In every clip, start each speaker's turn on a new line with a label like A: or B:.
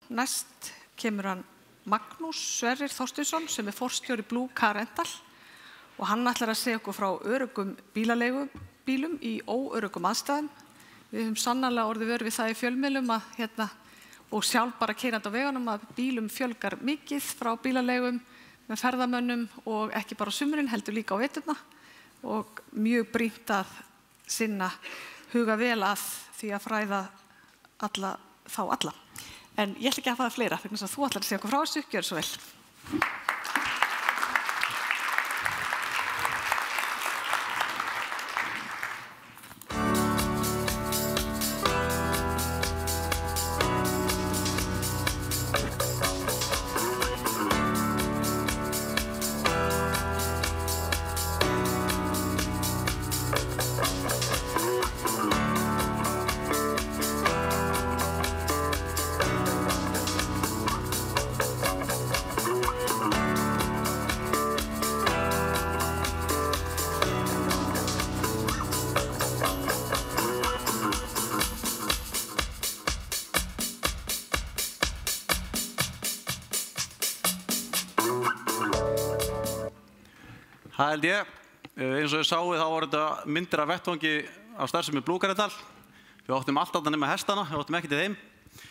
A: Næst kemur hann Magnús Sverrir Þorsteinsson sem forstjóri Blue Car Rental og hann ætlar að segja okkur frá öruggum bílaleigubílum í óöruggum aðstæðum. Við höfum sannarlega orðið vör við það í fjölmiðlum að og sjálf bara keyrandi á vegunum að bílum fjölgar mikið frá bílaleigum með ferðamönnum og ekki bara á sumrin heldur líka á veturna og mjög brýnt að sinna huga vel að því að fræða alla. En ég ætla ekki að hafa það fleira, vegna þess að þú ætlar að segja okkur frá þessu, gjörðu svo vel.
B: Það held ég. Eins og ég sáu þá var þetta myndir af vettvangi af starfsemi Blue Car Rental. Við áttum allt annað nema hestana, við áttum ekki til þeim.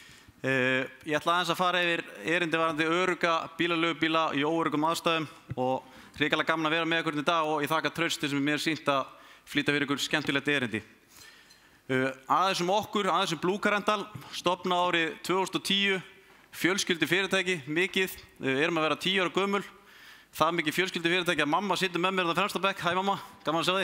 B: Ég ætla aðeins að fara yfir erindi varðandi örugga bílaleigubíla í óöruggum aðstæðum og hrikalega gaman að vera með ykkur í dag og ég þakka trausti sem mér sýnt að flýta fyrir ykkur skemmtilegt erindi. Aðeins okkur, aðeins Blue Car Rental, stofnað árið 2010, fjölskyldu fyrirtæki, mikið, erum að vera 10 ára gömul. Það mikið fjölskyldu fyrirtæki að mamma situr með mér á fremsta bekk. Hæ mamma, gaman að sjá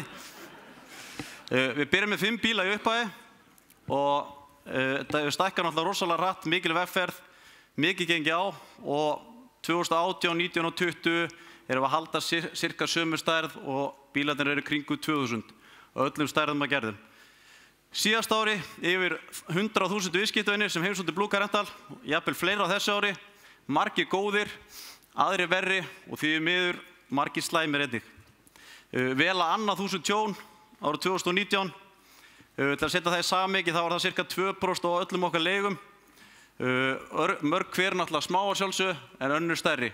B: þig. Við byrjum með 5 bíla í upphæði og það stækkar náttúrulega rosalega hratt, mikil vegferð, mikið gengi á og 2018, 19 og 20 erum við að halda cirka sömu stærð og bílarnir eru kringu 2000 og öllum stærðum að gerðum. Síðast ári yfir 100.000 viðskiptavinir sem heimsóttu Blue Car Rental, jafnvel fleira á þessu ári, margir góðir, aðrir verri og því miður margir slæmir einnig. Vel að annað 1000 tjón árið 2019. Til að setja það í samhengi þá var það cirka 2% á öllum okkar leigum. Mörg hver náttúrulega smá að sjálfsögðu en önnur stærri.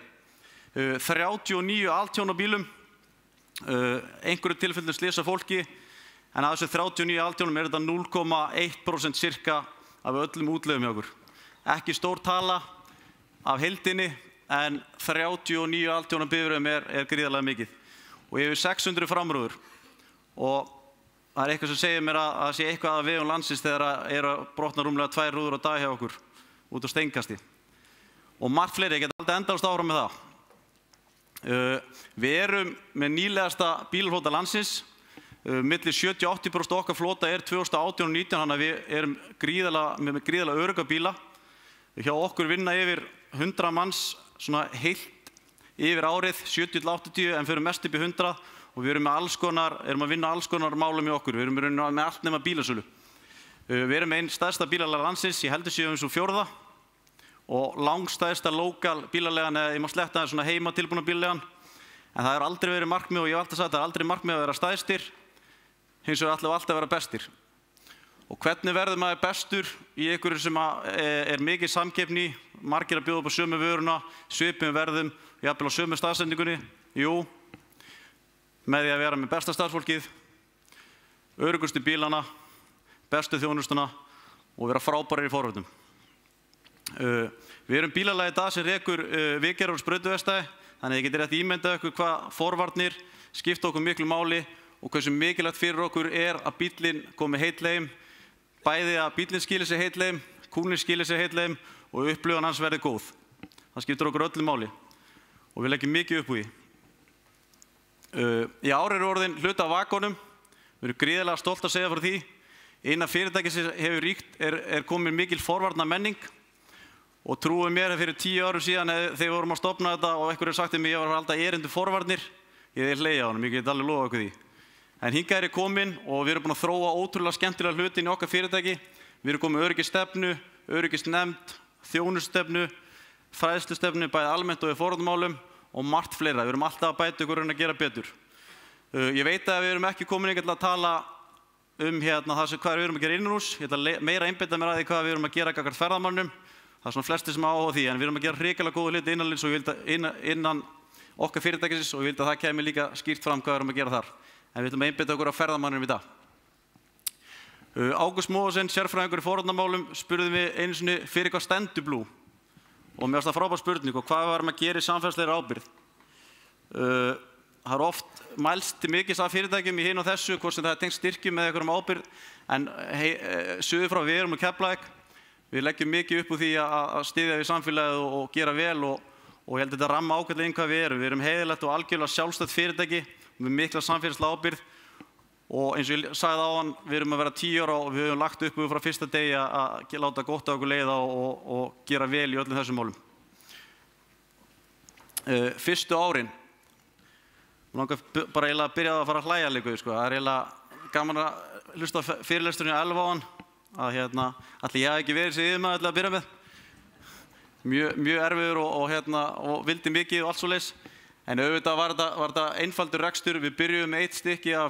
B: 39 altjón á bílum, einhverju tilfellum slys af fólki en af þessu 39 altjónum þetta 0,1% cirka af öllum útleigum hjá okkur. Ekki stór tala af heildinni en 39 altjónum bifreiðum er gríðarlega mikið og yfir 600 framrúður og það er eitthvað sem segir mér að það sé eitthvað að vegum landsins þegar eru að brotna rúmlega 2 rúður á dag hjá okkur út á steinkasti og margt fleiri, ég get aldrei endalaust áfram með það. Við erum með nýlegasta bílaflota landsins, milli 70–80% okkar flota er 2018 og 19 þannig að við erum með gríðarlega örugga bíla. Hjá okkur vinna yfir 100 manns svona heilt yfir árið 70–80 en fyrir mest upp í 100 og við erum að vinna alls konar málum í okkur. Við erum með allt nema bílasölu. Við erum með einn stærsta bílalega landsins, ég heldur séum svo 4. og langstærsta lokal bílalegan eða ég má sletta það svona heima tilbúna bílalegan en það hefur aldrei verið markmið og ég hef alltaf sagt að það er aldrei markmið að vera stærstir hins vegar alltaf að vera bestir. Og hvernig verður maður bestur í einhverju sem er mikið samkeppni, margir að bjóða upp á sömu vöruna, svipum verðum, jafnvel á sömu staðsendingunni? Jú, með því að vera með besta starfsfólkið, öruggustu bílana, bestu þjónustuna og vera frábærir í forvörnum. Við erum bílalagi í dag sem rekur Viðgerðar og Sprautuvegstæði, þannig að ég geti rétt ímyndað ykkur hvað forvarnir skipta okkur miklu máli og hversu mikilvægt fyrir okkur er að bíllinn komi heillegum, bæði að bíllinn skili sig heillegum, kúninn skili sig heillegum og upplifun hans verði góð. Það skiptir okkur öllu máli og við leggjum mikið upp úr því. Í ár eru orðin hluti af vakonum, við erum gríðarlega stolt að segja frá því. Eina fyrirtæki sem hefur ríkt er komin mikil forvarna menning og trúið mér að fyrir 10 árum síðan þegar við vorum að stofna þetta og einhver hefur sagt til mig að ég var að halda erindi forvarnir, ég er hlegið á honum, ég get alveg lofað okkur því. En hingað er ég komin og við erum búin að þróa ótrúlega skemmtilega hluti inn í okkar fyrirtæki. Við erum komin með öryggisstefnu, öryggisnefnd, þjónustustefnu, fræðslustefnu, bæði almennt og í forvarnamálum og margt fleira. Við erum alltaf að bæta ykkur að gera betur. Ég veit að við erum ekki komin til að tala það sem hvað við erum að gera innanhús. Ég ætla meira að einbeita mér að því hvað við erum að gera gagnvart ferðamönnum. Það svona flestir sem áhuga á því, en við erum að gera hrikalega góða hluti innanlands og ég vildi innan okkar fyrirtækisins og ég vildi að það kæmi líka skýrt fram hvað við erum að gera þar. En við ætlum að einbeita okkur á ferðamannum í dag. Ágúst Móasen, sérfræðingur í forvarnarmálum, spurði mig einu sinni fyrir hvað stendur Blue. Og mér finnst það frábær spurning og hvað varum að gera í samfélagslegri ábyrgð. Það oft mælst mikið af fyrirtækjum í hinu og þessu, hvort sem það tengt styrkjum eða einhverjum ábyrgð, en suður frá við erum á Keflavík. Við leggjum mikið upp úr því að styðja við samfélagið og gera vel og ég held að þetta ramma ágætlega inn hvað við erum. Við erum heiðilegt og algjörlega sjálfstætt fyrirtæki með mikla samfélagslega ábyrgð og eins og ég sagði áðan, við erum að vera 10 ára og við höfum lagt upp frá fyrsta degi að láta gott á okkur leiða og gera vel í öllum þessum málum. Fyrstu árin, ég langar bara eiginlega að byrja að fara að hlæja líka, sko. Það eiginlega gaman að hlusta á fyrirlesturinn í Elva áðan, að ætli ég hafi ekki verið sem yfirmaður til að byrja með. Mjög erfiður og vildi mikið og allt svoleiðis. En auðvitað var þetta einfaldur rekstur. Við byrjuðum með 1 stykki af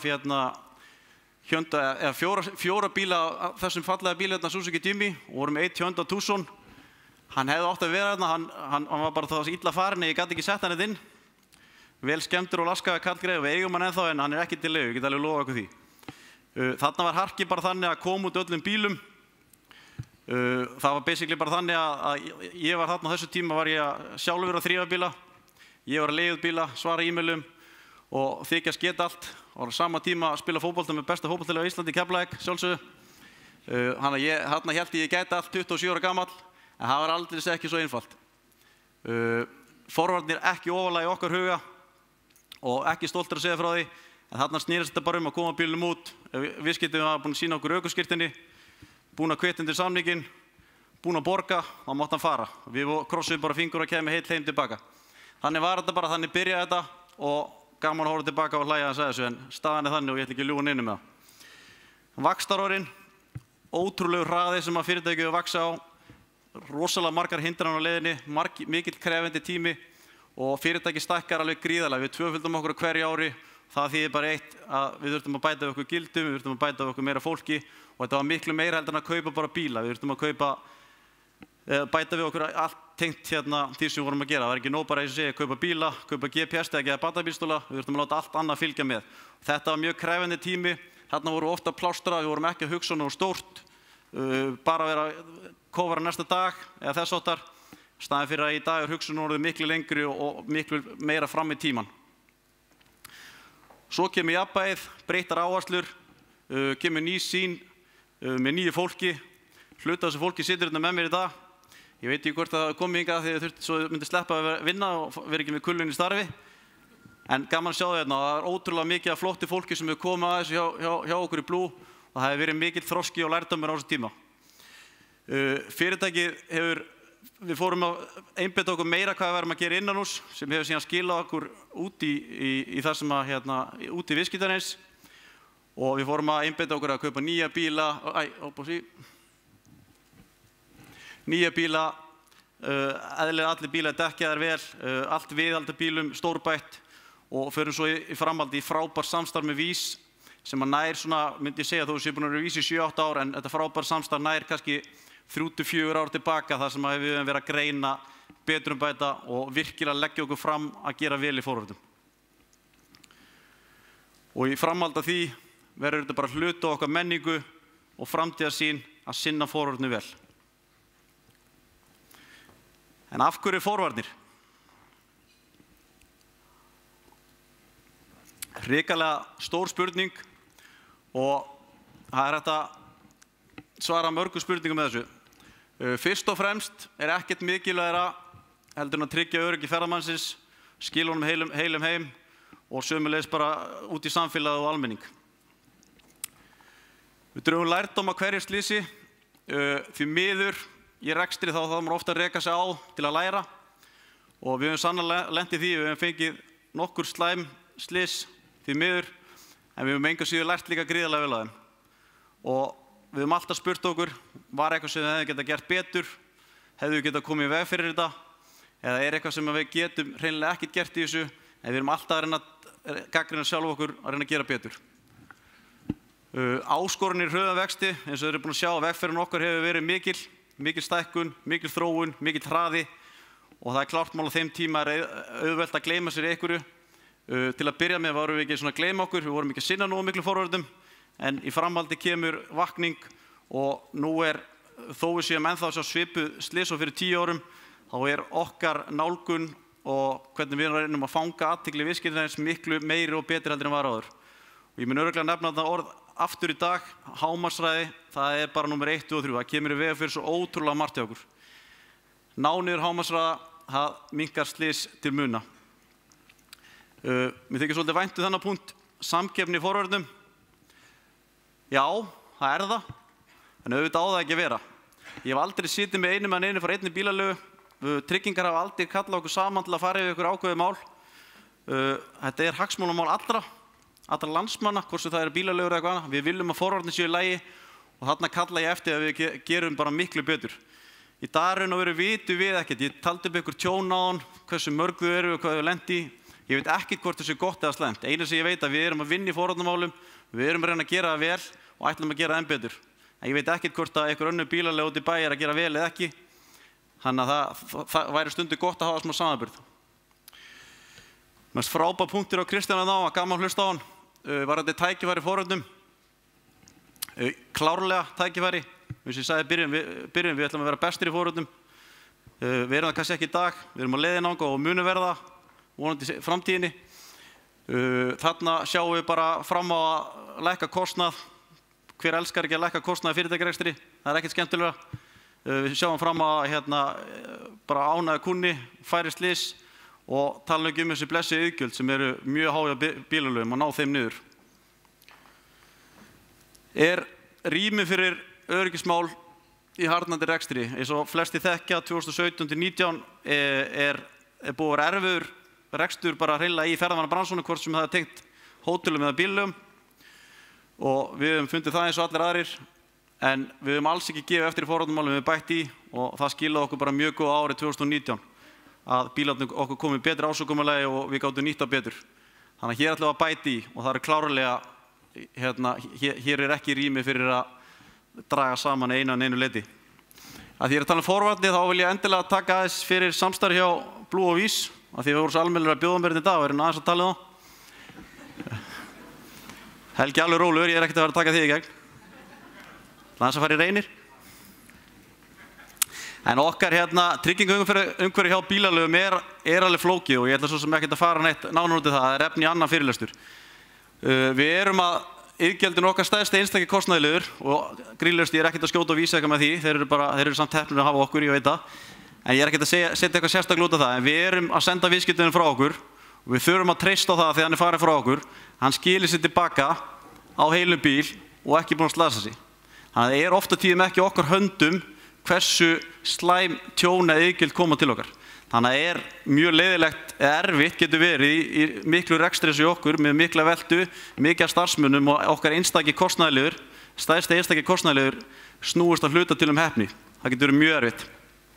B: fjóra bíla af þessum fallega bíla Suzuki Jimmy og vorum 1 Hyundai Tucson. Hann hefði átt að vera þarna, hann var bara það illa farinn, ég gat ekki sett hann inn. Vel skemmtur og laskaði kallgreið og við eigum hann ennþá en hann ekki til leigu, ég get alveg lofa ykkur því. Þarna var harkið bara þannig að koma út öllum bílum. Það var basically bara þannig að ég var þarna á þessu tíma var ég sjálfur að þrífa bíla. Ég var að leigja út bíla, svara e-mailum og þykjast geta allt. Og á sama tíma að spila fótbolta með besta fótboltaliði á Íslandi, Keflavík, sjálfsögðu. Þarna hélt ég gæti allt 27 ára gamall, en það var aldrei ekki svo einfalt. Forvarnir ekki ofarlega í okkar huga og ekki stoltur að segja frá því, en þarna snýrist þetta bara að koma bílnum út. Viðskiptið var búin að sýna okkur ökuskírteini, búin að kvitta undir samninginn, búin að borga, þá mátti hann fara. Við krossuðum bara fingur og kæmi heill heim tilbaka. Þannig var þetta bara, þannig byrjaði þetta og gaman að horfa tilbaka og hlæja að segja þessu, en staðan þannig og ég ætla ekki að ljúga neinu með það. Vaxtarárin, ótrúlegur hraði sem að fyrirtækið vaksa á, rosalega margar hindranir á leiðinni, mikill krefjandi tími og fyrirtækið stækkar alveg gríðarlega. Við tvöföldum okkur á hverju ári, það þýðir bara eitt að við þurftum að bæta við okkur gildum, við þurftum að bæta við okkur meira fólki og þetta var miklu meira heldur en að kaupa bara bíla. Við þurftum að bæta við okkur allt tengt því sem við vorum að gera. Það var ekki nóg bara eins og segja, kaupa bíla, kaupa GPS-tæki eða batteribílstóla, við þurftum að láta allt annað fylgja með. Þetta var mjög krefjandi tími, þarna voru ofta plástra, við vorum ekki að hugsa nógu stórt, bara að vera að kófara næsta dag eða þess áttar, staðið fyrir að í dag hugsun orðið miklu lengri og miklu meira fram í tíman. Svo kemur jafnvægið, breyttar áherslur, kemur ný sýn með nýju fólki, hluta þessu fólki situr hérna með mér í dag. Ég veit ekki hvort það komið hingað þegar þurfti svo myndi sleppa að vinna og vera ekki með kulun í starfi. En gaman að sjá þau hérna, það er ótrúlega mikið af flottu fólki sem hefur komið að þessu hjá okkur í Blue og það hefur verið mikill þroski og lærdómur á þessu tíma. Fyrirtækið við fórum að einbeita okkur meira hvað við erum að gera innan hús sem hefur síðan skilað okkur út í það sem út í viðskiptaneins og við fórum að einbeita okkur að kaupa nýja bíla, eðlilega allir bílar dekkjaðir vel, allt viðhald af bílum stórbætt og förum svo í framhaldi í frábær samstarf með Vís sem að nær svona, myndi ég segja þó sé búin að vera Vís í 7-8 ár en þetta frábær samstarf nær kannski 3-4 ár tilbaka þar sem við höfum verið að greina, betrumbæta og virkilega leggja okkur fram að gera vel í forvörðum. Og í framhaldi af því verður þetta bara hluti á okkar menningu og framtíðarsýn að sinna forvörðinu vel. En af hverju forvarnir? Hrikalega stór spurning og það er hægt að svara mörgum spurningum með þessu. Fyrst og fremst er ekkert mikilvægara heldur en að tryggja öryggi ferðamannsins, skila honum heilum heim og sömuleiðis bara út í samfélagið og almenning. Við drögum lærdóm af hverju slysi, því miður í rekstri þá þarf maður ofta að reka sig á til að læra og við höfum sannarlega lent í því, við höfum fengið nokkur slæm slys því miður en við höfum engu síður lært líka gríðarlega vel á þeim. Og við höfum alltaf spurt okkur, var eitthvað sem við hefðum getað gert betur, hefðum við getað komið í veg fyrir þetta eða er eitthvað sem við getum hreinlega ekkert gert í þessu en við höfum alltaf að reyna að gagnrýna sjálf okkur að reyna að gera betur. Áskorunir hröðum vexti, eins og þið eru búin að sjá, vegferðin okkar hefur verið mikil mikil stækkun, mikil þróun, mikil hraði og það klárt mál á þeim tíma auðvelt að gleyma sér í einhverju. Til að byrja með vorum við ekki svona að gleyma okkur, við vorum ekki að sinna nógu miklu forvörðum, en í framhaldi kemur vakning og nú þó við séum ennþá sjá svipuð slys og fyrir 10 árum, þá okkar nálgun og hvernig við reynum að fanga athygli viðskiptavinarins miklu meiri og betri heldur en var áður. Og ég mun örugglega nefna þetta orð aftur í dag, hámarkshraði, það bara númer 1 og 3, það kemur í veg fyrir svo ótrúlega margt hjá okkur. Ná niður hámarkshraða, það minnkar slys til muna. Mér þykir svolítið vænt þennan punkt, samkeppni í forvörðum. Já, það það, en auðvitað á það ekki að vera. Ég hef aldrei sitið með einum en einu frá einni bílalegu, tryggingar hafa aldrei kallað okkur saman til að fara yfir ykkur ákveðið mál. Þetta hagsmunamál allra landsmanna, hvort sem það bílalegur eða eitthvað annað. Við viljum að forvörðin séu í lagi og þarna kalla ég eftir að við gerum bara miklu betur. Í dag raun og veru vitum við ekkert, ég taldi upp ykkur tjón á hann, hversu mörg þau og hvað þau lent í. Ég veit ekkert hvort þessu gott eða slæmt. Einu sem ég veit að við erum að vinna í forvarnamálum, við erum að reyna að gera það vel og ætlum að gera það enn betur. En ég veit ekkert hvort að einhver önnur bílalega út í bæ að gera vel eða ekki. Þannig að það væri stundu gott að hafa smá samanburð. Mest frábær punktur á Kristján að gaman hlusta á hann. Var þetta tækifæri í forvörnum? Klárlega tækifæri. Eins og ég sagði byrjun, við ætlum að vera bestir í forvörnum. Við erum það kannski ekki í dag, við erum á leiðinni þangað og munum verða vonandi í framtíðinni. Þarna sjáum við bara fram á að lækka kostnað. Hver elskar ekki að lækka kostnað í fyrirtækjarekstri? Það ekkert skemmtilega. Við sjáum fram á bara ánægður kunni, færri slys og tala ekki þessi blessuðu iðgjöld sem eru mjög há hjá bílalögum og ná þeim niður. Rými fyrir öryggismál í harðnandi rekstri? Eins og flestir þekkja, 2017-19 búið að vera erfiður rekstur bara hreinlega í ferðamannabransunum, hvort sem það tengt hótelum eða bílum, og við höfum fundið það eins og allir aðrir, en við höfum alls ekki gefið eftir í forvarnamálum við bætt í og það skilaði okkur bara mjög góð árið 2019 að bílarnir okkur komið betri ásökumulagi og við gátum nýtt á betur. Þannig að hér ætlum við að bæta í og það klárlega, hér ekki rými fyrir að draga saman einu leyti. Að því ég að tala um forvarnir þá vil ég endilega taka aðeins fyrir samstarf hjá Blue og Vís, að því við vorum svo almennilega að bjóða mér í dag og erum aðeins að tala um það. Helgi alveg rólegur, ég ekkert að vera að taka því í gegn. Aðeins að fara í reynir. En okkar tryggingaumhverfi hjá bílalögum alveg flókið og ég ætla svo sem ekkert að fara neitt nánar út í það, efni í annan fyrirlestur. Við erum að iðgjöldin okkar stærsti einstaki kostnaðarliður og grínlaust ég ekkert að skjóta og vísa eitthvað með því, þeir eru samt heppnir að hafa okkur, ég veit það. En ég ekkert að setja eitthvað sérstaklega út af það, en við erum að senda viðskiptavininn frá okkur og við þurfum að treysta á það þegar hann farið frá okkur, hann skilir sér tilbaka á heilum bíl og ekki búinn að slasa sig. Þannig að ofta tíðum ekki okkar höndum hversu slæm tjón eða iðgjöld koma til okkar. Þannig að mjög leiðilegt erfitt getur verið í miklu rekstri eins og okkur með mikla veltu, mikið starfsmunum og okkar einstaki kostnaðarliður, stærsti einstaki kostnaðarliður snúist að hluta til heppni. Það getur verið mjög erfitt.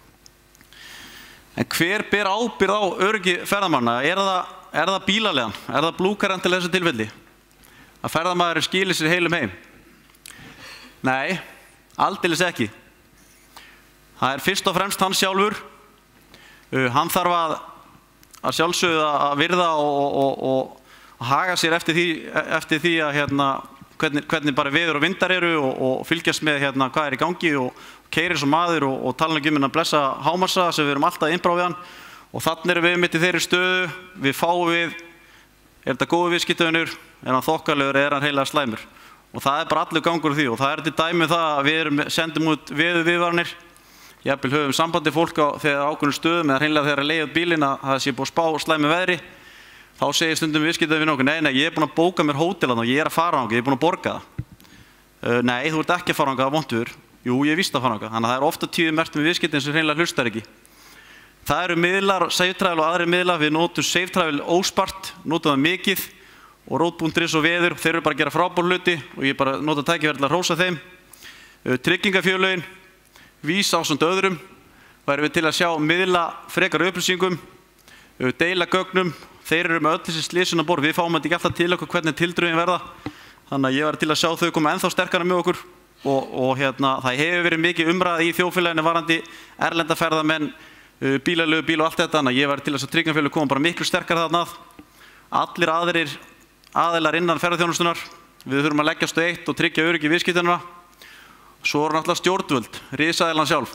B: En hver ber ábyrgð á öryggi ferðamanna? Það bílalegan? Það Blue Car-Rental í þessu tilfelli? Að ferðamaður skilir sér heilum heim? Nei, aldeilis ekki. Það fyrst og fremst hann sjálfur. Hann þarf að sjálfsögðu að virða og haga sér eftir því að hvernig bara veður og vindar eru og fylgjast með hvað í gangi og keyrir svo maður og tala ekki að blessa hámarkshraða sem við erum alltaf innbrá við hann og þannig erum við mitt í þeirri stöðu, við fáum við, þetta góður viðskiptavinur, hann þokkalegur eða hann heilega slæmur og það bara allur gangur því og það til dæmi það að við sendum út veðurviðvaranir. Jafnvel höfum sambandi fólk þegar ákveðnum stöðum eða hreinlega þegar leið bílinn að það sé búið að spá slæmu veðri, þá segir stundum viðskiptavinur okkur, nei, ég búinn að bóka mér hótel og ég að fara þangað, ég búinn að borga það. Nei, þú ert ekki að fara þangað, vondur. Jú, ég víst að fara þangað. Þannig að það ofta tíðum merkt með viðskiptin sem hreinlega hlustar ekki. Það eru miðlar, SafeTravel og aðrir miðlar, við notum SafeTravel óspart, notum það mikið og Road.is og veður, þeir eru bara að gera frábær hluti og ég bara nota tækifæri til að hrósa þeim. Tryggingafélögin, Vís ásamt öðrum, værum við til að sjá miðla frekar upplýsingum, deila gögnum, þeir eru með öll þessi slysin á borð, við fáum þetta ekki alltaf til okkur hvernig tildrögin verða, þannig að ég var til að sjá þau koma ennþá sterkara með okkur, og það hefur verið mikið umræða í þjóðfélaginu varðandi erlenda ferðamenn, bíl og allt þetta, þannig að ég var til þess að tryggingafélög koma bara miklu sterkar þarna að. Allir aðrir aðilar innan ferðaþjónustunnar, við þurfum að leggjast á eitt og tryggja öryggi viðskiptanna. Svo eru náttúrulega stjórnvöld, risaðilan sjálf.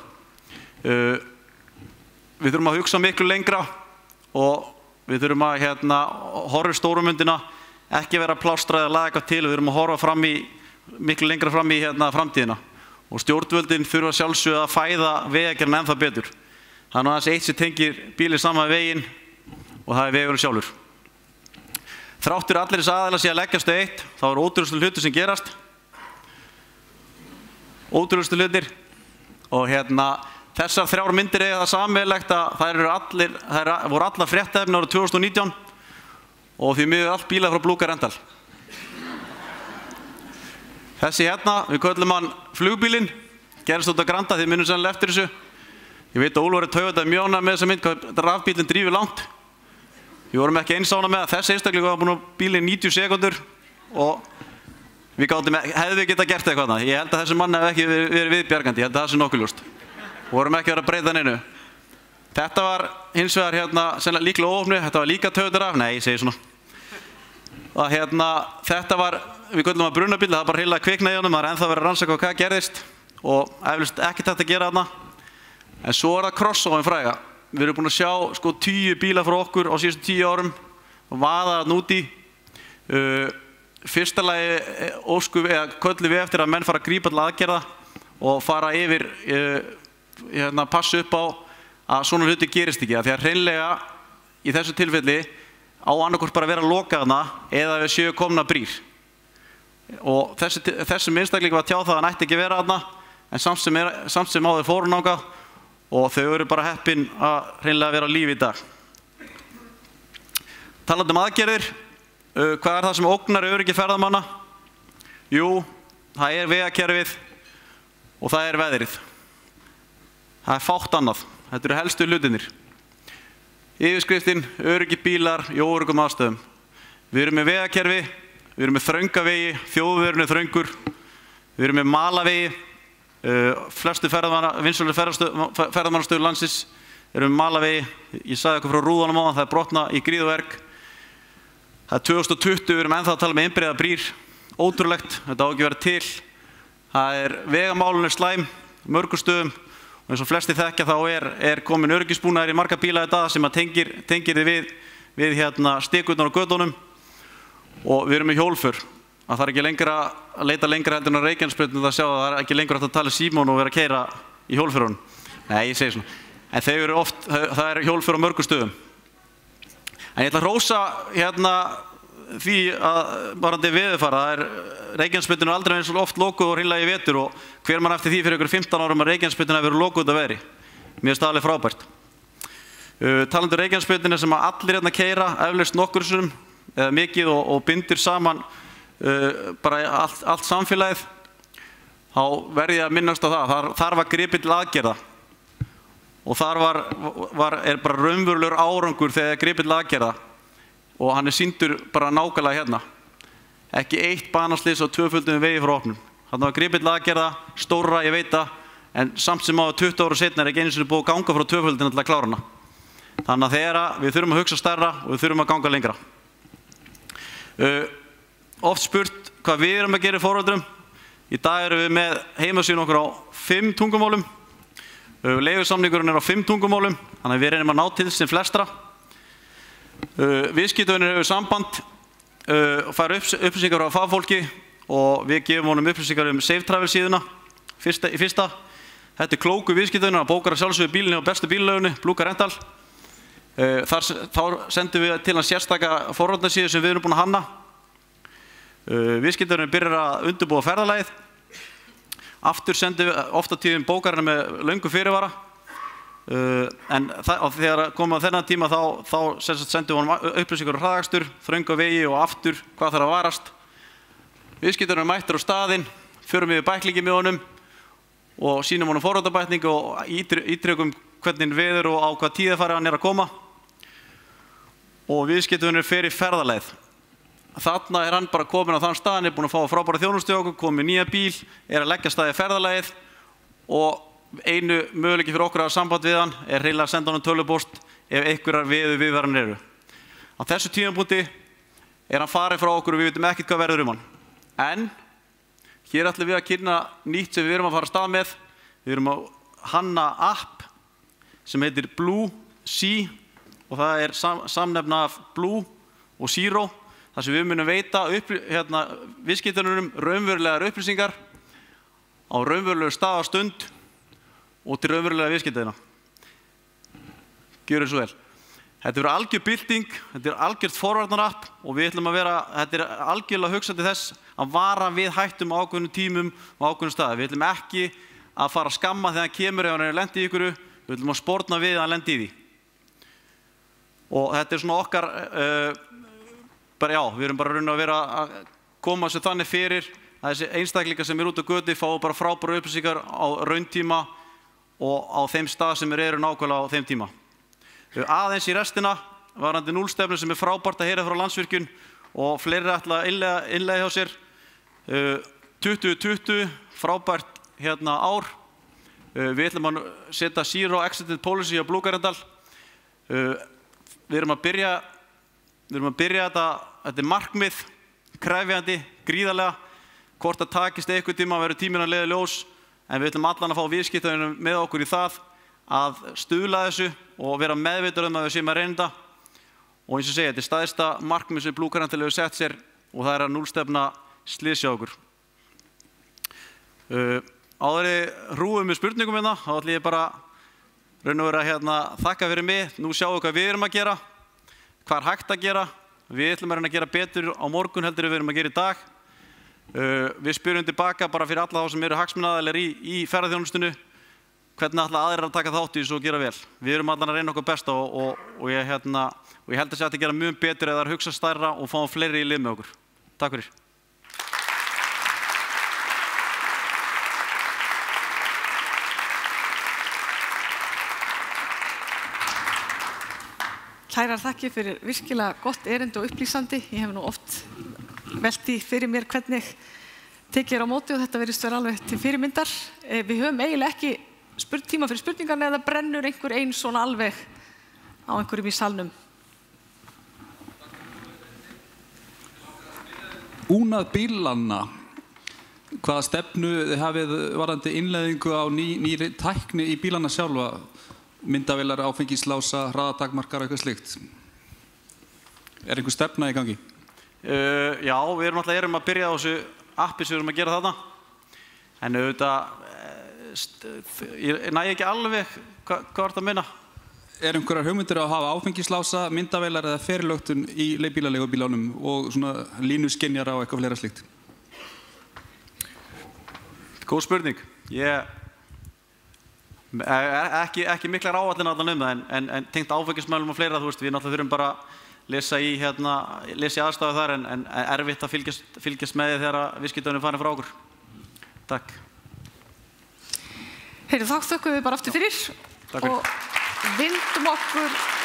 B: Við þurfum að hugsa miklu lengra og við þurfum að horfa í stóru myndina, ekki vera plástra eða laga eitthvað til, við þurfum að horfa miklu lengra fram í framtíðina. Og stjórnvöldin þurfa sjálfsögðu að fæða vegagerðina ennþá betur. Það er aðeins eitt sem tengir bílinn saman við veginn og það er vegurinn sjálfur. Þrátt fyrir allir þess aðilar sé að leggjast á eitt, þá eru ótrúlegustu hlutir sem gerast. Ótrúlegustu hlutir. Og þessar 3 myndir eiga það sameiginlegt að þær voru allar fréttaefni árið 2019 og því miður allt bílar frá Blue Car Rental. Þessi við köllum hann flugbílinn, gerist út á Granda, þið munum sennilega eftir þessu. Ég veit að Úlfur er Toyota mjög ánægður með þessa mynd, hvað rafbílinn drífur langt. Við vorum ekki eins ánægðir með að þessi einstaklingur var búinn á bílinn 90 sekúndur og hefðum við getað gert eitthvað annað. Ég held að þessi mann hef ekki verið viðbjargandi, ég held að það sé nokkuð ljóst. Við vorum ekki verið að breyta neinu. Þetta var hins vegar sennilega líklega óopnu, þetta var líka Toyota raf, nei, ég segi svona. Þetta var, við köllum að brunabíl, það var bara heila kviknaði í honum, það er ennþá verið að rannsaka hvað gerðist og eflaust ekkert hægt að gera þarna. En svo er það crossoverin fræga. Við erum búin að sjá 10 bílar frá okkur á síðustu 10 árum og vaða þarna út í. Fyrsta lagi köllum við eftir að menn fara að grípa til aðgerða og fara yfir, passa upp á að svona hluti gerist ekki. Því að hreinlega í þessu tilfelli á annarkvort bara að vera lokaðna eða við séu komna brýr. Og þessum einstaklingi var tjáð það að hann ætti ekki vera þarna, en samt sem áður fóru þangað og þau eru bara heppin að hreinlega vera á lífi í dag. Talandi um aðgerðir, hvað er það sem ógnar öryggi ferðamanna? Jú, það er vegakerfið og það er veðrið. Það er fátt annað. Þetta eru helstu hlutirnir. Yfirskriftin, öryggi bílar í óöruggum aðstöðum. Við erum með vegakerfi, við erum með þrönga vegi, þjóðvegurinn er þröngur, við erum með malavegi, flestu vinsælu ferðamannastöður landsins eru með malavegi. Ég sagði okkur frá rúðunum á það er brotna í gríðuverk. Það er 2020, við erum ennþá að tala með innbreiðar brýr. Ótrúlegt, þetta á ekki verið til. Það er vegamálun slæm, mörgum stöðum. Og eins og flesti þekkja þá er komin öryggisbúnaður í marga bíla í dag sem að tengir þið við stikurnar á götunum og við erum með hjólför. Það er ekki lengra að leita lengra heldur en á Reykjanesbrautinni að sjá að það er ekki lengur hægt að tala símón og vera að keyra í hjólförunum. Nei, ég segi svona. En þau eru það er hjólför á mörgum stöðum. En ég ætla að hrósa því að varðandi veðurfar, Reykjanesbrautin er aldrei eins og oft lokuð og hreinlega í vetur og hver mann eftir því fyrir ykkur 15 árum að Reykjanesbrautin hefur verið lokuð út af veðri. Mér finnst það alveg frábært. Talandi um Reykjanesbrautina sem að allir keyra eflaust nokkur sinnum eða mikið og bindur saman bara allt samfélagið, þá verð ég að minnast á það. Þar var gripið til aðgerða og þar er bara raunverulegur árangur þegar gripið til aðgerða. Og hann er sýndur bara nákvæmlega hérna. Ekki eitt banaslys á 2-földum vegi frá opnum. Þarna var gripið til aðgerða, stórra, ég veit það, en samt sem á 20 ára seinna er ekki einu sinni búið að ganga frá 2-földina til að klára hana. Þannig að þegar við þurfum að hugsa stærra og við þurfum að ganga lengra. Oft spurt hvað við erum að gera í forvöldrum. Í dag erum við með heimasíðun okkur á 5 tungumálum. Leigusamningurinn er á 5 tungumálum, þannig að við reynum að ná til sem flestra. Viðskiptavinur hefur samband og fær upplýsingar frá fagfólki og við gefum honum upplýsingar Safe Travel síðuna í fyrsta. Þetta er klóku viðskiptavinur, hann bókar að sjálfsögðu bílinn á bestu bíllauginni, Blue Car Rental. Þá sendum við til hann sérstaka forvarnarsíðu sem við erum búin að hanna. Viðskiptavinurinn byrjar að undirbúa ferðalagið. Aftur sendum við ofta tíðum bókarina með löngu fyrirvara. En þegar komum á þennan tíma þá sendum við honum upplýsingar hraðakstur, þrönga vegi og aftur hvað þarf að varast. Viðskiptavinurinn mættur á staðinn, förum við bæklingi með honum og sýnum honum forvarnarbækling og ítrekum hvernig veður og á hvað tíðarfari hann er að koma. Og viðskiptavinurinn fer í ferðalagið. þarna hann bara komin á þann stað, hann búinn að fá frábæra þjónustu hjá okkur, komið nýja bíl, að leggja stað í ferðalagið og einu möguleiki fyrir okkur að hafa samband við hann hreinlega að senda honum tölvupóst ef einhverjar viðvaranir eru. Á þessu tímapunkti hann farið frá okkur og við vitum ekkert hvað verður hann. En hér ætlum við að kynna nýtt sem við erum að fara af stað með. Við erum að hanna app sem heitir Blue Sea og það samnefna af Blue og Zero, þar sem við munum veita viðskiptunum raunverulegar upplýsingar á raunverulegu stað og stund og til raunverulega viðskiptina. Gjörið svo vel. Þetta er algjör bylting, þetta er algjört forvarnarapp og við ætlum að þetta er algjörlega hugsandi þess að vara við hættum á ákveðnum tímum og ákveðnum staði. Við ætlum ekki að fara að skamma þegar hann kemur ef hann lendi í ykkur, við ætlum að sporna við að hann lendi í því. Og þetta er svona okkar, við erum bara raun að vera að koma þessu þannig fyrir að þessi einstaklingar sem út á götu fá bara frábærar upplýsingar á rauntíma og á þeim stað sem eru nákvæmlega á þeim tíma. Aðeins í restina varðandi núllstefnu sem frábært að heyra frá Landsvirkjun og fleiri ætla að innleiða hjá sér. 2020, frábært ár. Við ætlum að setja Zero Exited Policy á Blue Carendal. Við erum að byrja þetta markmið, krefjandi, gríðarlega. Hvort það takist einhvern tíma verður tíminn að leiða ljós, en við ætlum allan að fá viðskiptavinum með okkur í það að stuðla þessu og vera meðvitaður að við séum að reyna þetta. Og eins og segja, þetta er stærsta markmið sem Blue Carendal hefur sett sér og það að núllstefna slys hjá okkur. Áður hrúum með spurningum þá ætlum ég bara raun og vera þakka fyrir mig. Nú sjáum við hvað við erum að gera, hvað hægt að gera. Við ætlum að reyna að gera betur á morgun heldur við erum að gera í dag. Við spyrjum tilbaka bara fyrir alla þá sem eru hagsmunaaðilar í ferðaþjónustunni hvernig ætla aðrir að taka þátt í þessu og gera vel. Við erum allan að reyna okkur besta og ég held að sé að gera mjög betur eða hugsa stærra og fáum fleiri í lið með okkur. Takk fyrir.
A: Kærar þakkir fyrir virkilega gott erindi og upplýsandi. Ég hef nú oft velt í fyrir mér hvernig tekið á móti og þetta virðist vera alveg til fyrirmyndar. Við höfum eiginlega ekki tíma fyrir spurningarna eða brennur einhver einn svona alveg á einhverjum í salnum.
C: Búnað bílanna. Hvaða stefnu þið hafið varðandi innleiðingu á nýri tækni í bílana sjálfa? Myndavélar, áfengislása, hraðatakmarkar, eitthvað slíkt. Einhver stefna í gangi?
B: Já, við erum að byrja á þessu appi sem við erum að gera þarna. En auðvitað, ég næ ekki alveg hvað það meina.
C: Einhverjar hugmyndir að hafa áfengislása, myndavélar eða ferilögtun í bílaleigubílánum og svona línuskinjara og eitthvað fleira slíkt?
B: Góð spurning. Ekki miklar áætlanir þarna það, en tengt áfengismælum og fleira, við náttúrulega þurfum bara lesa í aðstæðu þar, en erfitt að fylgjast með því þegar viðskiptavinur farin frá okkur. Takk.
A: Þá þökkum við bara aftur fyrir og vindum okkur